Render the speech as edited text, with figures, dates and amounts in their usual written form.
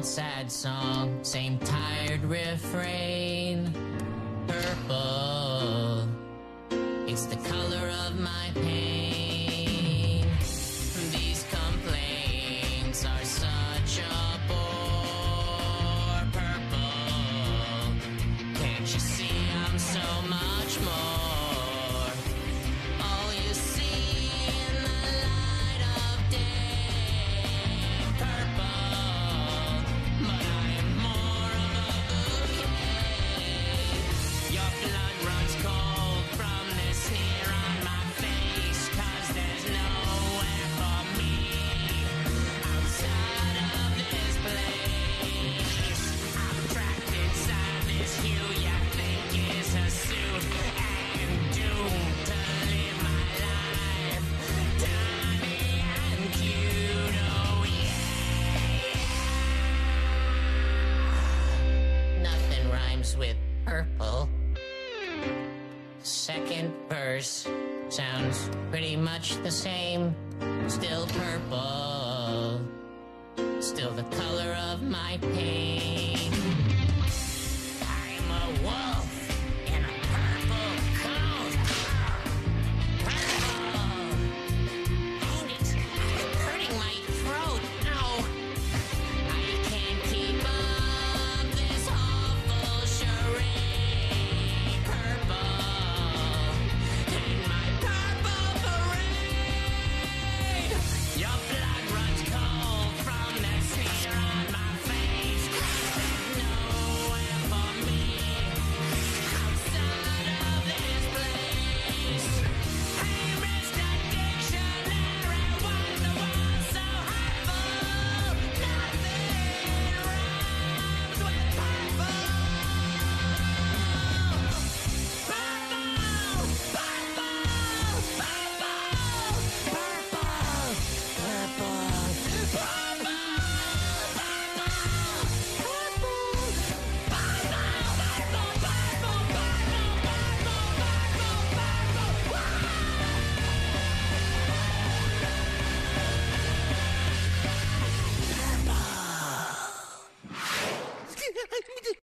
old sad song, same tired refrain. Purple, it's the color of my pain. These complaints are such a bore. Purple, can't you see I'm so much more? All you see in the light of day. Purple, but I am more of a bouquet. Your blood runs cold from this here on my face, 'cause there's nowhere for me outside of this place. I'm trapped inside this hue you think is a suit, and doomed to live my life tiny and cute. Oh yeah. Nothing rhymes with purple. Second verse sounds pretty much the same. Still purple, still the color of my pain.